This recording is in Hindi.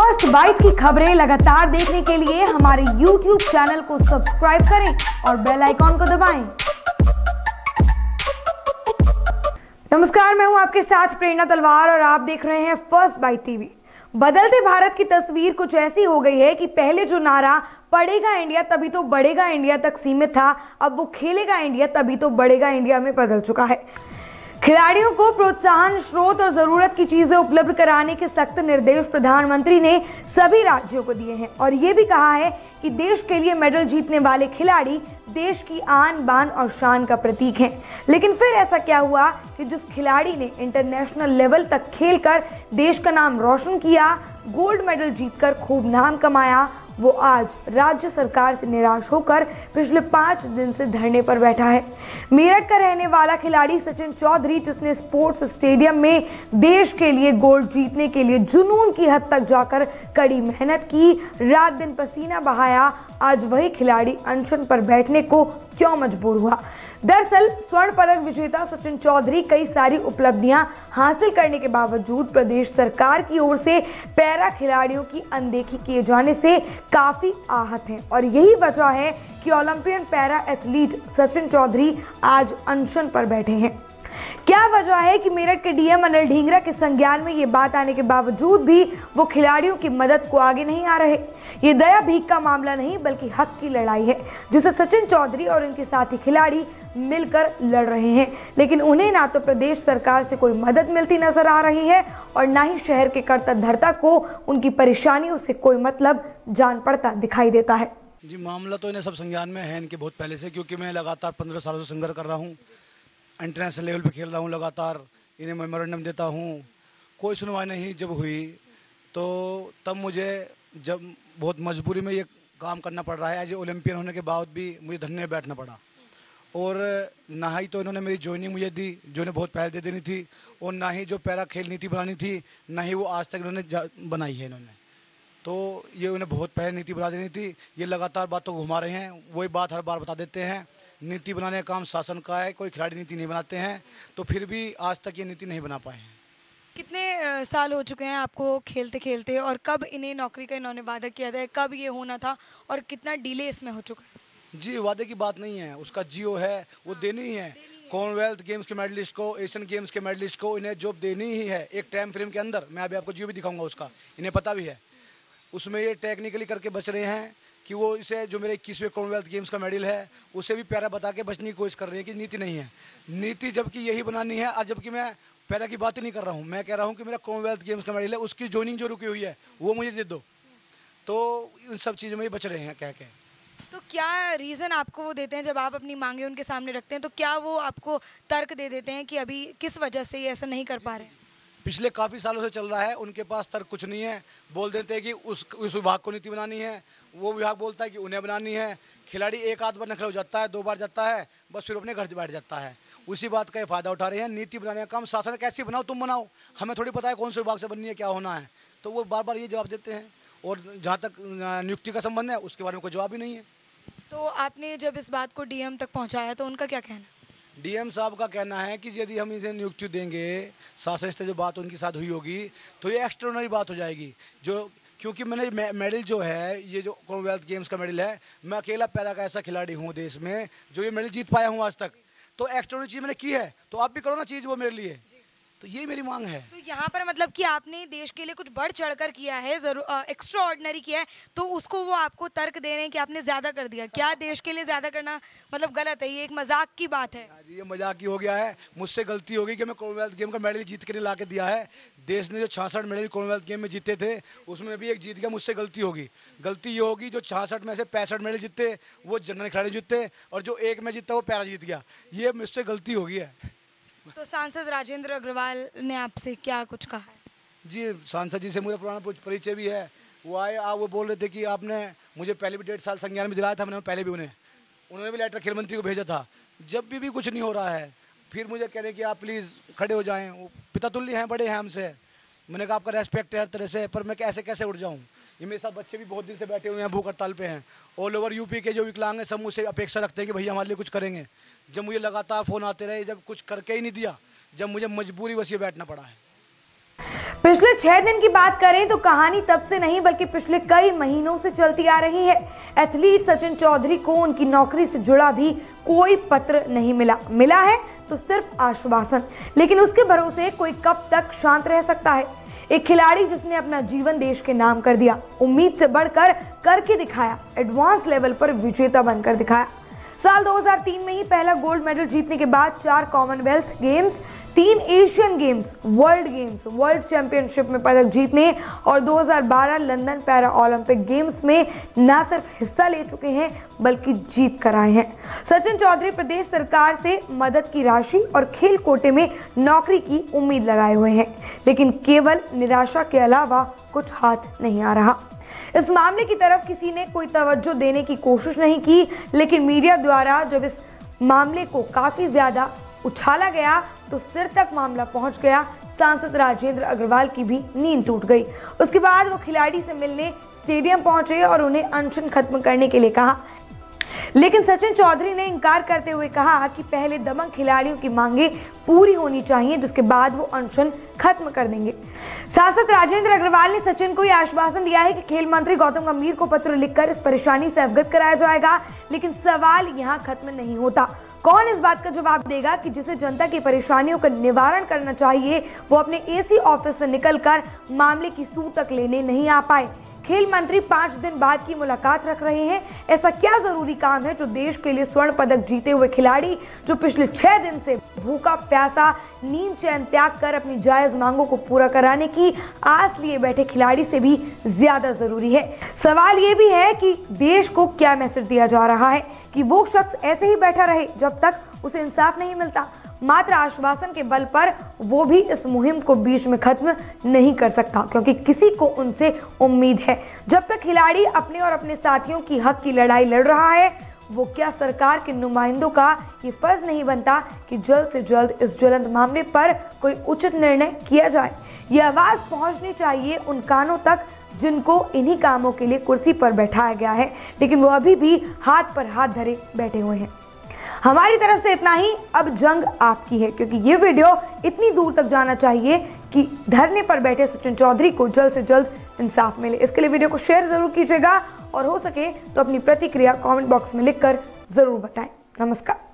फर्स्ट बाइट की खबरें लगातार देखने के लिए हमारे YouTube चैनल को सब्सक्राइब करें और बेल आइकॉन को दबाएं। नमस्कार, मैं हूं आपके साथ प्रेरणा तलवार और आप देख रहे हैं फर्स्ट बाइट टीवी। बदलते भारत की तस्वीर कुछ ऐसी हो गई है कि पहले जो नारा पढ़ेगा इंडिया तभी तो बढ़ेगा इंडिया तक सीमित था, अब वो खेलेगा इंडिया तभी तो बढ़ेगा इंडिया में बदल चुका है। खिलाड़ियों को प्रोत्साहन, स्रोत और जरूरत की चीजें उपलब्ध कराने के सख्त निर्देश प्रधानमंत्री ने सभी राज्यों को दिए हैं और ये भी कहा है कि देश के लिए मेडल जीतने वाले खिलाड़ी देश की आन बान और शान का प्रतीक हैं। लेकिन फिर ऐसा क्या हुआ कि जिस खिलाड़ी ने इंटरनेशनल लेवल तक खेलकर देश का नाम रोशन किया, गोल्ड मेडल जीतकर खूब नाम कमाया, वो आज राज्य सरकार से निराश होकर पिछले 5 दिन से धरने पर बैठा है। मेरठ का रहने वाला खिलाड़ी सचिन चौधरी, जिसने स्पोर्ट्स स्टेडियम में देश के लिए गोल्ड जीतने के लिए जुनून की हद तक जाकर कड़ी मेहनत की, रात दिन पसीना बहाया, आज वही खिलाड़ी अनशन पर बैठने को क्यों मजबूर हुआ? दरअसल स्वर्ण पदक विजेता सचिन चौधरी कई सारी उपलब्धियां हासिल करने के बावजूद प्रदेश सरकार की ओर से पैरा खिलाड़ियों की अनदेखी किए जाने से काफी आहत हैं और यही वजह है कि Olympian para athlete Sachin Chaudhary आज अनशन पर बैठे हैं। क्या वजह है कि मेरठ के डीएम अनिल ढींगरा के संज्ञान में ये बात आने के बावजूद भी वो खिलाड़ियों की मदद को आगे नहीं आ रहे? ये दया भीख का मामला नहीं बल्कि हक की लड़ाई है, जिसे सचिन चौधरी और उनके साथी खिलाड़ी मिलकर लड़ रहे हैं। लेकिन उन्हें ना तो प्रदेश सरकार से कोई मदद मिलती नजर आ रही है और ना ही शहर के कर्ता धर्ता को उनकी परेशानियों से कोई मतलब जान पड़ता दिखाई देता है। जी, मामला तो इन्हें सब संज्ञान में है इनके बहुत पहले से, क्योंकि मैं लगातार 15 सालों से संघर्ष कर रहा हूँ, इंटरनेशनल लेवल पे खेल रहा हूँ, लगातार इन्हें मेमोरेंडम देता हूँ। कोई सुनवाई नहीं जब हुई तो तब मुझे जब बहुत मजबूरी में ये काम करना पड़ रहा है। एज ए ओलंपियन होने के बाद भी मुझे धरने में बैठना पड़ा और ना ही तो इन्होंने मेरी ज्वाइनिंग मुझे दी जो इन्हें बहुत पहले दे देनी थी, और ना ही जो पैरा खेल नीति बनानी थी ना ही वो आज तक इन्होंने बनाई है। इन्होंने तो ये उन्हें बहुत पहले नीति बना देनी थी। ये लगातार बातों को घुमा रहे हैं, वही बात हर बार बता देते हैं। नीति बनाने का काम शासन का है, कोई खिलाड़ी नीति नहीं बनाते हैं, तो फिर भी आज तक ये नीति नहीं बना पाए हैं। कितने साल हो चुके हैं आपको खेलते खेलते, और कब इन्हें नौकरी का इन्होंने वादा किया था, कब ये होना था और कितना डिले इसमें हो चुका है? जी, वादे की बात नहीं है, उसका जियो है, वो देनी ही है। कॉमनवेल्थ गेम्स के मेडलिस्ट को, एशियन गेम्स के मेडलिस्ट को इन्हें जॉब देनी ही है एक टाइम फ्रेम के अंदर। मैं अभी आपको जियो भी दिखाऊंगा, उसका इन्हें पता भी है। उसमें ये टेक्निकली करके बच रहे हैं कि वो इसे जो मेरे 21वें कॉमनवेल्थ गेम्स का मेडल है उसे भी पैरा बता के बचने की कोशिश कर रहे हैं कि नीति नहीं है। नीति जबकि यही बनानी है, और जबकि मैं पैरा की बात ही नहीं कर रहा हूँ, मैं कह रहा हूँ कि मेरा कॉमनवेल्थ गेम्स का मेडल है, उसकी ज्वाइनिंग जो रुकी हुई है वो मुझे दे दो। तो इन सब चीज़ों में ही बच रहे हैं कह के। तो क्या रीज़न आपको वो देते हैं जब आप अपनी मांगे उनके सामने रखते हैं, तो क्या वो आपको तर्क दे देते हैं कि अभी किस वजह से ये ऐसा नहीं कर पा रहे हैं? पिछले काफ़ी सालों से चल रहा है, उनके पास तर्क कुछ नहीं है। बोल देते हैं कि उस विभाग को नीति बनानी है, वो विभाग बोलता है कि उन्हें बनानी है। खिलाड़ी एक आध बार नखरा हो जाता है, 2 बार जाता है, बस फिर अपने घर से बैठ जाता है। उसी बात का ये फायदा उठा रहे हैं। नीति बनाने का काम शासन कैसी बनाओ, तुम बनाओ, हमें थोड़ी पता है कौन से विभाग से बननी है, क्या होना है। तो वो बार बार ये जवाब देते हैं, और जहाँ तक नियुक्ति का संबंध है उसके बारे में कोई जवाब ही नहीं है। तो आपने जब इस बात को डीएम तक पहुँचाया तो उनका क्या कहना? डीएम साहब का कहना है कि यदि हम इसे नियुक्ति देंगे, शासन से जो बात उनके साथ हुई होगी तो ये एक्स्ट्राऑर्डिनरी बात हो जाएगी। जो क्योंकि मैंने मेडल जो है, ये जो कॉमनवेल्थ गेम्स का मेडल है, मैं अकेला पैरा का ऐसा खिलाड़ी हूँ देश में जो ये मेडल जीत पाया हूँ आज तक। तो एक्स्ट्राऑर्डिनरी चीज़ मैंने की है, तो आप भी करो ना चीज़ वो मेरे लिए। तो ये मेरी मांग है। तो यहाँ पर मतलब कि आपने देश के लिए कुछ बढ़ चढ़कर किया है, जरूर एक्स्ट्रा ऑर्डिनरी किया है, तो उसको वो आपको तर्क दे रहे हैं कि आपने ज्यादा कर दिया। क्या देश के लिए ज्यादा करना मतलब गलत है? ये एक मजाक की बात है। ये मजाक ही हो गया है। मुझसे गलती होगी कि मैं कॉमनवेल्थ गेम का मेडल जीत के ला के दिया है। देश ने जो 66 मेडल कॉमनवेल्थ गेम में जीते थे उसमें भी एक जीत गया, मुझसे गलती होगी। गलती ये होगी जो 66 में से 65 मेडल जीते वो जनरल खिलाड़ी जीते, और जो एक में जीता वो पैरा जीत गया। ये मुझसे गलती होगी है। तो सांसद राजेंद्र अग्रवाल ने आपसे क्या कुछ कहा है? जी, सांसद जी से मेरा पुराना परिचय भी है। वो आए, वो बोल रहे थे कि आपने मुझे पहले भी 1.5 साल संज्ञान में दिलाया था, मैंने पहले भी उन्होंने भी लेटर खेल मंत्री को भेजा था। जब भी कुछ नहीं हो रहा है फिर मुझे कह रहे कि आप प्लीज़ खड़े हो जाएं, वो पिता तुल्य हैं, बड़े हैं हमसे। मैंने कहा आपका रेस्पेक्ट है हर तरह से, पर मैं कैसे उठ जाऊँ? ये मेरे साथ बच्चे भी बहुत दिन से बैठे हुए हैं, भूख हड़ताल पे हैं। ऑल ओवर यूपी के जो विकलांग हैं सब मुझसे अपेक्षा रखते हैं कि भैया हमारे लिए कुछ करेंगे। जब मुझे लगातार फ़ोन आते रहे, जब कुछ करके ही नहीं दिया, जब मुझे मजबूरी बस ये बैठना पड़ा है। पिछले 6 दिन की बात करें तो कहानी तब से नहीं बल्कि पिछले कई महीनों से चलती आ रही है। एथलीट सचिन चौधरी को उनकी नौकरी से जुड़ा भी कोई पत्र नहीं मिला है तो सिर्फ आश्वासन। लेकिन उसके भरोसे कोई कब तक शांत रह सकता है? एक खिलाड़ी जिसने अपना जीवन देश के नाम कर दिया, उम्मीद से बढ़कर करके दिखाया, एडवांस लेवल पर विजेता बनकर दिखाया। साल 2003 में ही पहला गोल्ड मेडल जीतने के बाद 4 Commonwealth Games, 3 Asian Games, world championship में पदक जीतने और 2012 लंदन पैरा ओलंपिक गेम्स में न सिर्फ हिस्सा ले चुके हैं बल्कि जीत कर आए हैं। सचिन चौधरी प्रदेश सरकार से मदद की राशि और खेल कोटे में नौकरी की उम्मीद लगाए हुए हैं, लेकिन केवल निराशा के अलावा कुछ हाथ नहीं आ रहा। इस मामले की तरफ किसी ने कोई तवज्जो देने की कोशिश नहीं की, लेकिन मीडिया द्वारा जब इस मामले को काफी ज्यादा उछाला गया तो सिर तक मामला पहुंच गया। सांसद राजेंद्र अग्रवाल की भी नींद टूट गई। उसके बाद वो खिलाड़ी से मिलने स्टेडियम पहुंचे और उन्हें अनशन खत्म करने के लिए कहा, लेकिन सचिन चौधरी ने इनकार करते हुए कहा कि पहले दबंग खिलाड़ियों की मांगे पूरी होनी चाहिए, जिसके बाद वो अनशन खत्म कर देंगे। सांसद राजेंद्र अग्रवाल ने सचिन को यह आश्वासन दिया है कि खेल मंत्री गौतम गंभीर को पत्र लिखकर इस परेशानी से अवगत कराया जाएगा, लेकिन सवाल यहाँ खत्म नहीं होता। कौन इस बात का जवाब देगा कि जिसे जनता की परेशानियों का निवारण करना चाहिए वो अपने एसी ऑफिस से निकलकर मामले की सूह तक लेने नहीं आ पाए? खेल मंत्री 5 दिन बाद की मुलाकात रख रहे हैं। ऐसा क्या जरूरी काम है जो देश के लिए स्वर्ण पदक जीते हुए खिलाड़ी जो पिछले 6 दिन से भूखा प्यासा नींद चैन त्याग कर अपनी जायज मांगों को पूरा कराने की आस लिए बैठे खिलाड़ी से भी ज्यादा जरूरी है? सवाल ये भी है कि देश को क्या मैसेज दिया जा रहा है कि वो शख्स ऐसे ही बैठा रहे जब तक उसे इंसाफ नहीं मिलता? मात्र आश्वासन के बल पर वो भी इस मुहिम को बीच में खत्म नहीं कर सकता, क्योंकि किसी को उनसे उम्मीद है। जब तक खिलाड़ी अपने और अपने साथियों की हक की लड़ाई लड़ रहा है, वो क्या सरकार के नुमाइंदों का ये फर्ज नहीं बनता कि जल्द से जल्द इस ज्वलंत मामले पर कोई उचित निर्णय किया जाए? ये आवाज पहुंचनी चाहिए उन कानों तक जिनको इन्हीं कामों के लिए कुर्सी पर बैठाया गया है, लेकिन वो अभी भी हाथ पर हाथ धरे बैठे हुए हैं। हमारी तरफ से इतना ही। अब जंग आपकी है, क्योंकि ये वीडियो इतनी दूर तक जाना चाहिए कि धरने पर बैठे सचिन चौधरी को जल्द से जल्द इंसाफ मिले। इसके लिए वीडियो को शेयर जरूर कीजिएगा और हो सके तो अपनी प्रतिक्रिया कमेंट बॉक्स में लिखकर जरूर बताएं। नमस्कार।